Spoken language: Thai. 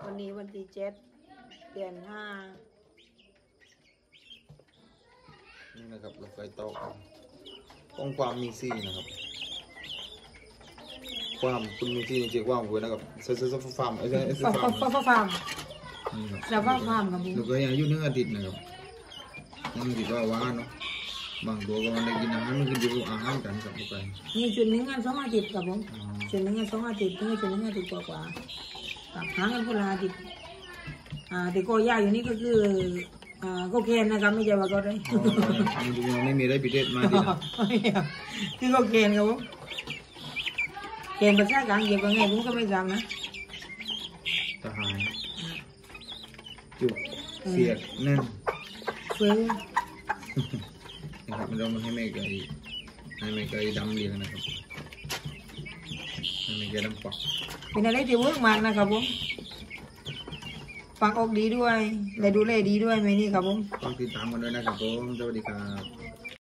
วันนี้วันที่7 เดือน 5 นี่นะครับรถไฟตอกต้องความมีซี่นะครับความคุณมีซี่จริงๆความคุณนะครับเซฟฟาร์มไอ้เซฟฟาร์มแล้วว่าฟาร์มกับบุ้งแล้วก็ยังอายุ1 อาทิตย์นะครับ1 อาทิตย์ว่าเนาะบางตัวก็มันได้กินอาหารมันกินอยู่อาหารกันกับพวกกันนี่จุด1 งาน 2 อาทิตย์กับบุ้งจุด1 งาน 2 อาทิตย์ถึงจุด1 อาทิตย์กว่ากับหากันคนละอาทิตย์แต่ก็ยากอยู่นี่ก็คือก็เกณฑ์นะครับไม่ใช่ว่าก็ได้ไม่มีได้พิเศษมาดีนะคือก็เกณฑ์ครับผมเกณฑ์ภาษากลางเกี่ยวกับไงผมก็ไม่จำนะทหารจุกเสียดแน่นเฟ้อนะครับเราให้แม่ไก่ดำเลี้ยงนะครับให้แม่ไก่ดำปักเป็นอะไรที่เวิร์กมากนะครับผมฟังออกดีด้วยและดูแลดีด้วยไหมนี่ครับผมต้องติดตามกันด้วยนะครับผมสวัสดีครับ